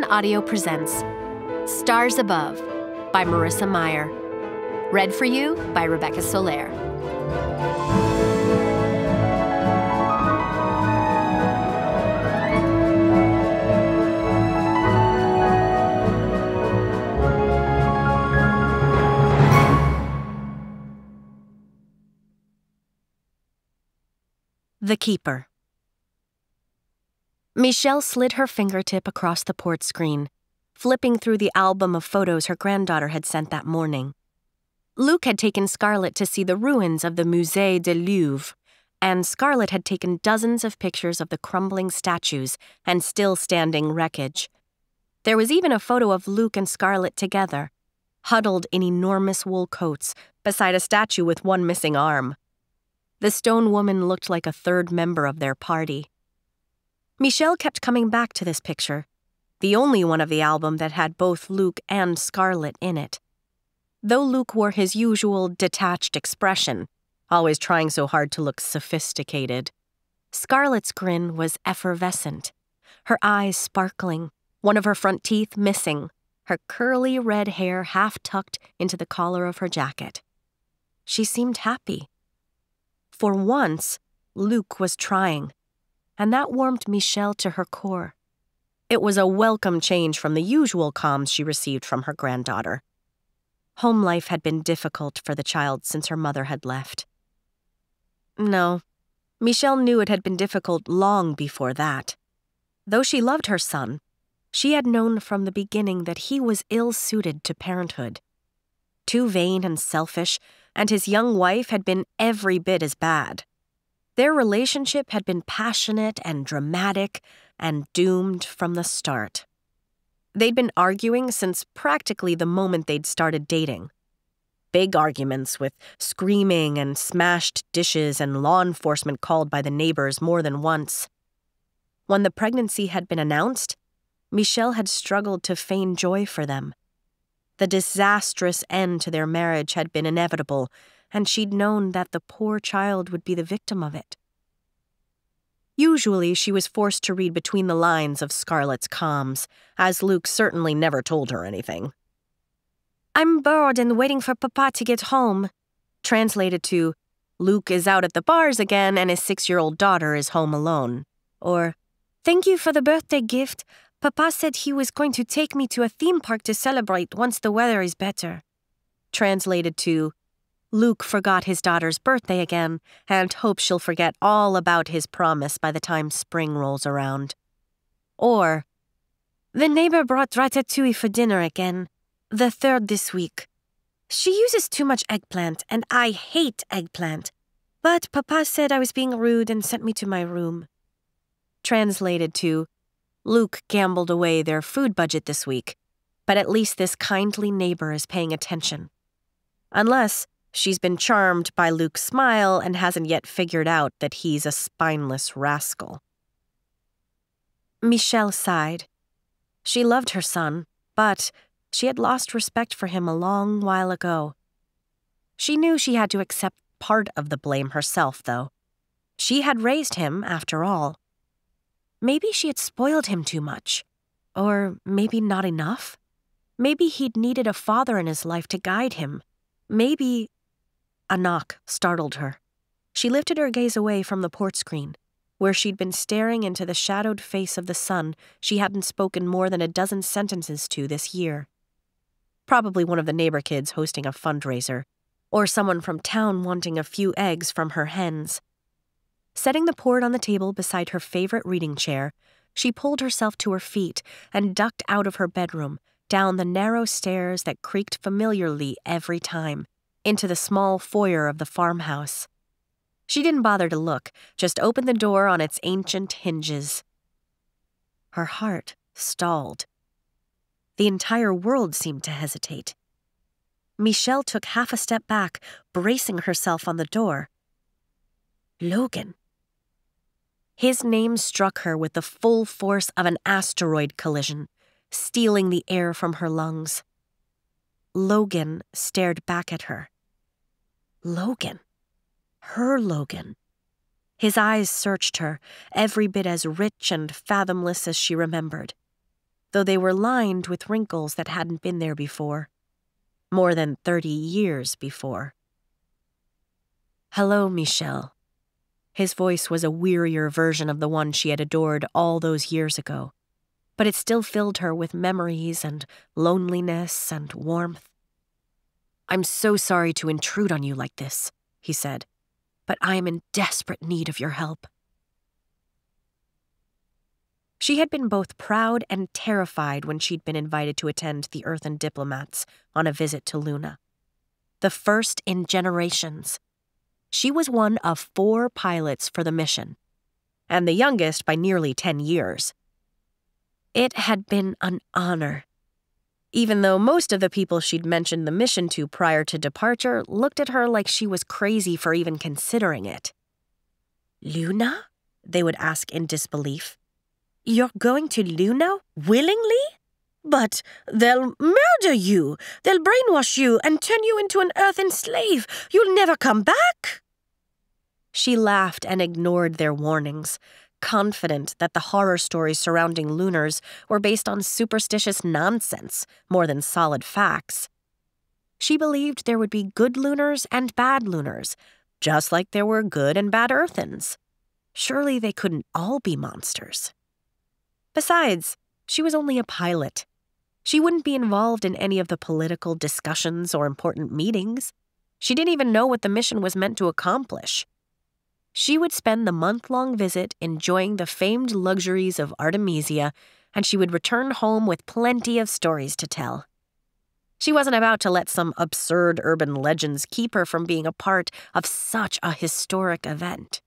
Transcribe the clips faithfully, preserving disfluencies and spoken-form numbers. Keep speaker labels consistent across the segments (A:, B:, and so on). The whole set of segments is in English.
A: Audio presents Stars Above by Marissa Meyer. Read for you by Rebecca Soler. The Keeper. Michelle slid her fingertip across the port screen, flipping through the album of photos her granddaughter had sent that morning. Luke had taken Scarlett to see the ruins of the Musée du Louvre, and Scarlett had taken dozens of pictures of the crumbling statues and still-standing wreckage. There was even a photo of Luke and Scarlett together, huddled in enormous wool coats beside a statue with one missing arm. The stone woman looked like a third member of their party. Michelle kept coming back to this picture, the only one of the album that had both Luke and Scarlett in it. Though Luke wore his usual detached expression, always trying so hard to look sophisticated, Scarlett's grin was effervescent, her eyes sparkling, one of her front teeth missing, her curly red hair half tucked into the collar of her jacket. She seemed happy. For once, Luke was trying, and that warmed Michelle to her core. It was a welcome change from the usual calms she received from her granddaughter. Home life had been difficult for the child since her mother had left. No, Michelle knew it had been difficult long before that. Though she loved her son, she had known from the beginning that he was ill-suited to parenthood. Too vain and selfish, and his young wife had been every bit as bad. Their relationship had been passionate and dramatic and doomed from the start. They'd been arguing since practically the moment they'd started dating. Big arguments with screaming and smashed dishes and law enforcement called by the neighbors more than once. When the pregnancy had been announced, Michelle had struggled to feign joy for them. The disastrous end to their marriage had been inevitable, and she'd known that the poor child would be the victim of it. Usually, she was forced to read between the lines of Scarlett's comms, as Luke certainly never told her anything. "I'm bored and waiting for Papa to get home," translated to, "Luke is out at the bars again and his six-year-old daughter is home alone," or, "Thank you for the birthday gift. Papa said he was going to take me to a theme park to celebrate once the weather is better," translated to, "Luke forgot his daughter's birthday again and hopes she'll forget all about his promise by the time spring rolls around." Or, "The neighbor brought ratatouille for dinner again, the third this week. She uses too much eggplant, and I hate eggplant. But Papa said I was being rude and sent me to my room." Translated to, "Luke gambled away their food budget this week, but at least this kindly neighbor is paying attention. Unless she's been charmed by Luke's smile and hasn't yet figured out that he's a spineless rascal." Michelle sighed. She loved her son, but she had lost respect for him a long while ago. She knew she had to accept part of the blame herself, though. She had raised him, after all. Maybe she had spoiled him too much. Or maybe not enough. Maybe he'd needed a father in his life to guide him. Maybe... A knock startled her. She lifted her gaze away from the port screen, where she'd been staring into the shadowed face of the son she hadn't spoken more than a dozen sentences to this year. Probably one of the neighbor kids hosting a fundraiser, or someone from town wanting a few eggs from her hens. Setting the port on the table beside her favorite reading chair, she pulled herself to her feet and ducked out of her bedroom, down the narrow stairs that creaked familiarly every time, into the small foyer of the farmhouse. She didn't bother to look, just opened the door on its ancient hinges. Her heart stalled. The entire world seemed to hesitate. Michelle took half a step back, bracing herself on the door. Logan. His name struck her with the full force of an asteroid collision, stealing the air from her lungs. Logan stared back at her. Logan. Her Logan. His eyes searched her, every bit as rich and fathomless as she remembered. though they were lined with wrinkles that hadn't been there before. More than thirty years before. "Hello, Michel." His voice was a wearier version of the one she had adored all those years ago, but it still filled her with memories and loneliness and warmth. "I'm so sorry to intrude on you like this," he said, "but I am in desperate need of your help." She had been both proud and terrified when she'd been invited to attend the Earthen diplomats on a visit to Luna. The first in generations. She was one of four pilots for the mission, and the youngest by nearly ten years. It had been an honor, even though most of the people she'd mentioned the mission to prior to departure looked at her like she was crazy for even considering it. "Luna?" they would ask in disbelief. "You're going to Luna willingly? But they'll murder you. They'll brainwash you and turn you into an earthen slave. You'll never come back." She laughed and ignored their warnings, confident that the horror stories surrounding Lunars were based on superstitious nonsense more than solid facts. She believed there would be good Lunars and bad Lunars, just like there were good and bad Earthens. Surely they couldn't all be monsters. Besides, she was only a pilot. She wouldn't be involved in any of the political discussions or important meetings. She didn't even know what the mission was meant to accomplish. She would spend the month-long visit enjoying the famed luxuries of Artemisia, and she would return home with plenty of stories to tell. She wasn't about to let some absurd urban legends keep her from being a part of such a historic event.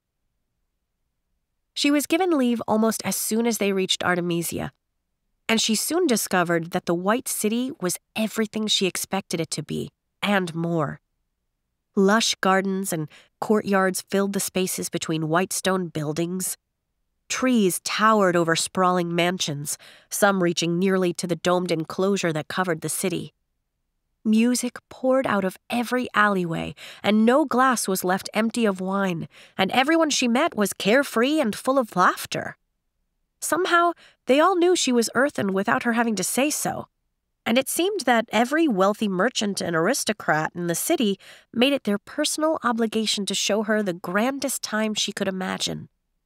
A: She was given leave almost as soon as they reached Artemisia, and she soon discovered that the White City was everything she expected it to be, and more. Lush gardens and courtyards filled the spaces between white stone buildings. Trees towered over sprawling mansions, some reaching nearly to the domed enclosure that covered the city. Music poured out of every alleyway, and no glass was left empty of wine, and everyone she met was carefree and full of laughter. Somehow, they all knew she was earthen without her having to say so, and it seemed that every wealthy merchant and aristocrat in the city made it their personal obligation to show her the grandest time she could imagine.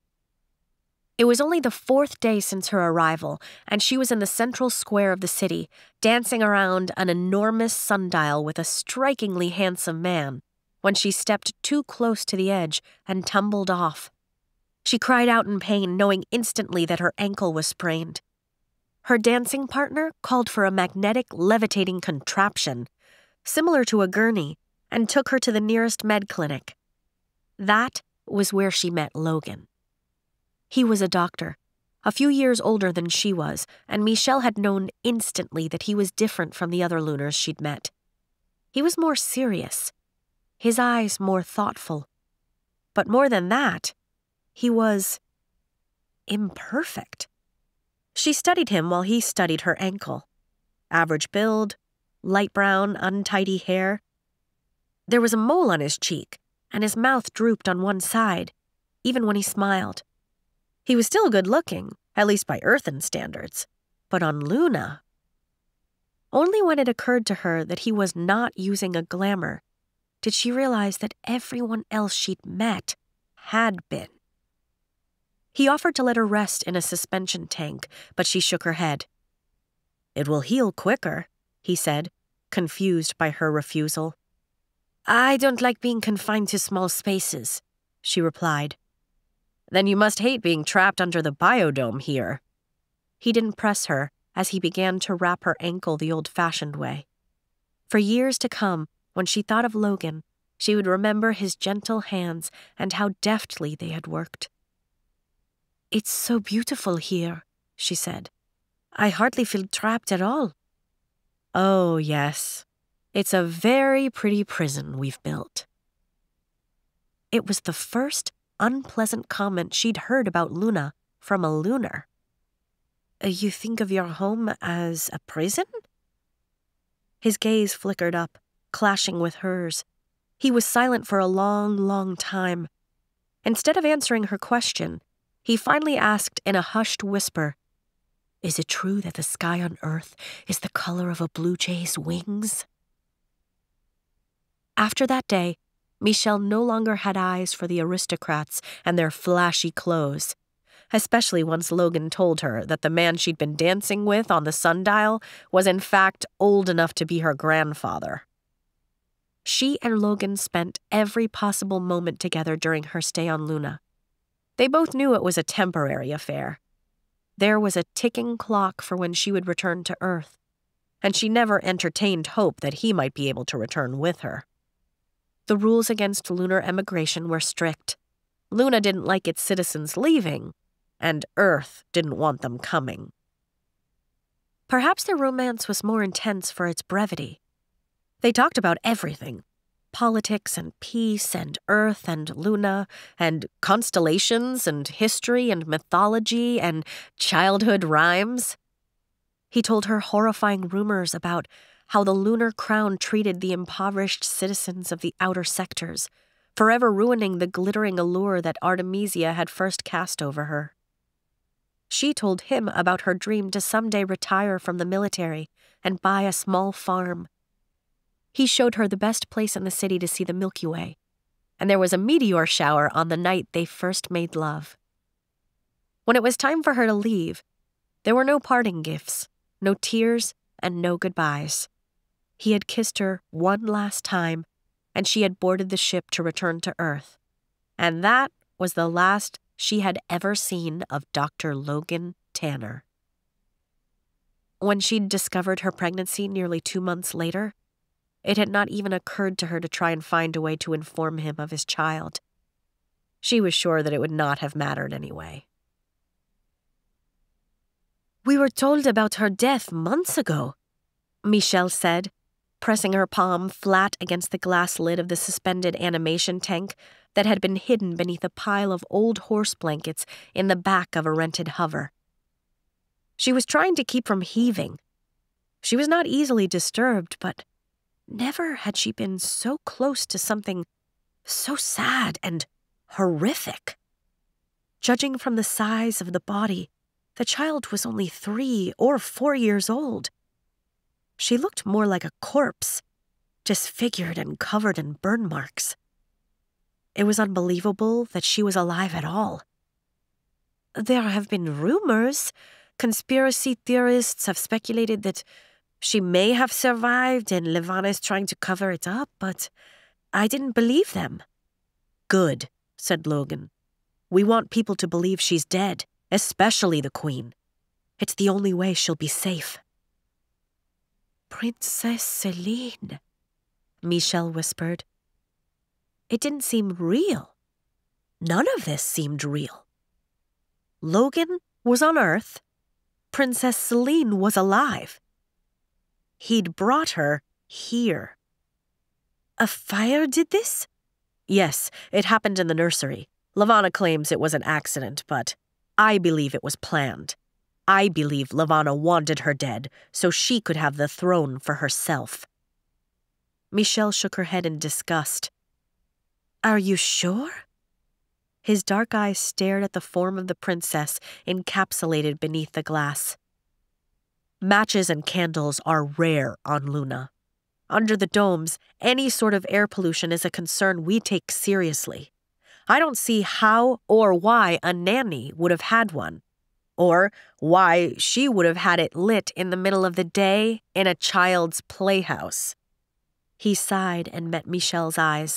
A: It was only the fourth day since her arrival, and she was in the central square of the city, dancing around an enormous sundial with a strikingly handsome man, when she stepped too close to the edge and tumbled off. She cried out in pain, knowing instantly that her ankle was sprained. Her dancing partner called for a magnetic levitating contraption, similar to a gurney, and took her to the nearest med clinic. That was where she met Logan. He was a doctor, a few years older than she was, and Michel had known instantly that he was different from the other Lunars she'd met. He was more serious, his eyes more thoughtful. But more than that, he was imperfect. She studied him while he studied her ankle. Average build, light brown, untidy hair. There was a mole on his cheek, and his mouth drooped on one side, even when he smiled. He was still good-looking, at least by earthen standards, but on Luna. Only when it occurred to her that he was not using a glamour did she realize that everyone else she'd met had been. He offered to let her rest in a suspension tank, but she shook her head. "It will heal quicker," he said, confused by her refusal. "I don't like being confined to small spaces," she replied. "Then you must hate being trapped under the biodome here." He didn't press her as he began to wrap her ankle the old-fashioned way. For years to come, when she thought of Logan, she would remember his gentle hands and how deftly they had worked. "It's so beautiful here," she said. "I hardly feel trapped at all." "Oh, yes. It's a very pretty prison we've built." It was the first unpleasant comment she'd heard about Luna from a Lunar. "You think of your home as a prison?" His gaze flickered up, clashing with hers. He was silent for a long, long time. Instead of answering her question, he finally asked in a hushed whisper, Is it true that the sky on Earth is the color of a blue jay's wings? After that day, Michelle no longer had eyes for the aristocrats and their flashy clothes, especially once Logan told her that the man she'd been dancing with on the sundial was in fact old enough to be her grandfather. She and Logan spent every possible moment together during her stay on Luna. They both knew it was a temporary affair. There was a ticking clock for when she would return to Earth, and she never entertained hope that he might be able to return with her. The rules against lunar emigration were strict. Luna didn't like its citizens leaving, and Earth didn't want them coming. Perhaps their romance was more intense for its brevity. They talked about everything: politics and peace and Earth and Luna and constellations and history and mythology and childhood rhymes. He told her horrifying rumors about how the lunar crown treated the impoverished citizens of the outer sectors, forever ruining the glittering allure that Artemisia had first cast over her. She told him about her dream to someday retire from the military and buy a small farm. He showed her the best place in the city to see the Milky Way, and there was a meteor shower on the night they first made love. When it was time for her to leave, there were no parting gifts, no tears, and no goodbyes. He had kissed her one last time, and she had boarded the ship to return to Earth. And that was the last she had ever seen of Doctor Logan Tanner. When she'd discovered her pregnancy nearly two months later, it had not even occurred to her to try and find a way to inform him of his child. She was sure that it would not have mattered anyway. "We were told about her death months ago," Michelle said, pressing her palm flat against the glass lid of the suspended animation tank that had been hidden beneath a pile of old horse blankets in the back of a rented hover. She was trying to keep from heaving. She was not easily disturbed, but never had she been so close to something so sad and horrific. Judging from the size of the body, the child was only three or four years old. She looked more like a corpse, disfigured and covered in burn marks. It was unbelievable that she was alive at all. There have been rumors. Conspiracy theorists have speculated that she may have survived and Levana is trying to cover it up, but I didn't believe them. "Good," said Logan. "We want people to believe she's dead, especially the Queen. It's the only way she'll be safe." "Princess Celine," Michelle whispered. It didn't seem real. None of this seemed real. Logan was on Earth. Princess Celine was alive. He'd brought her here. "A fire did this?" "Yes, it happened in the nursery. Levana claims it was an accident, but I believe it was planned. I believe Levana wanted her dead so she could have the throne for herself." Michelle shook her head in disgust. "Are you sure?" His dark eyes stared at the form of the princess encapsulated beneath the glass. Matches and candles are rare on Luna. Under the domes, any sort of air pollution is a concern we take seriously. I don't see how or why a nanny would have had one, or why she would have had it lit in the middle of the day in a child's playhouse. He sighed and met Michelle's eyes.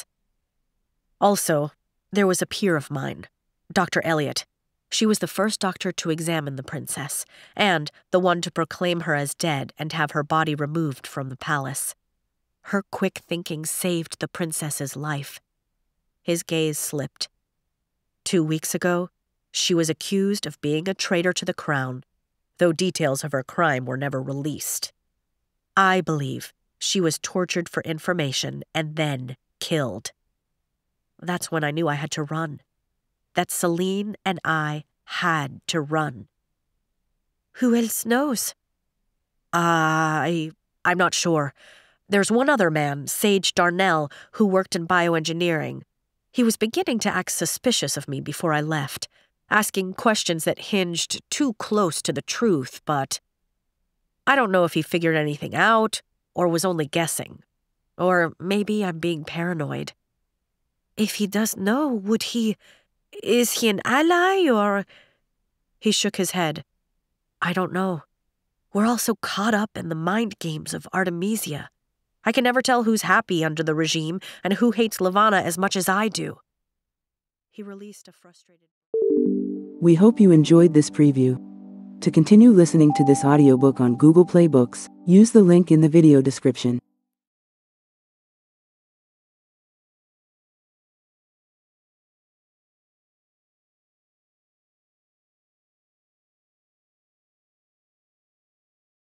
A: Also, there was a peer of mine, Doctor Elliot. She was the first doctor to examine the princess, and the one to proclaim her as dead and have her body removed from the palace. Her quick thinking saved the princess's life. His gaze slipped. Two weeks ago, she was accused of being a traitor to the crown, though details of her crime were never released. I believe she was tortured for information and then killed. That's when I knew I had to run. That Celine and I had to run. Who else knows? I... I'm not sure. There's one other man, Sage Darnell, who worked in bioengineering. He was beginning to act suspicious of me before I left. asking questions that hinged too close to the truth, but I don't know if he figured anything out or was only guessing. Or maybe I'm being paranoid. If he does know, would he... Is he an ally, or... He shook his head. I don't know. We're all so caught up in the mind games of Artemisia. I can never tell who's happy under the regime and who hates Levana as much as I do. He released a frustrated...
B: We hope you enjoyed this preview. To continue listening to this audiobook on Google Play Books, use the link in the video description.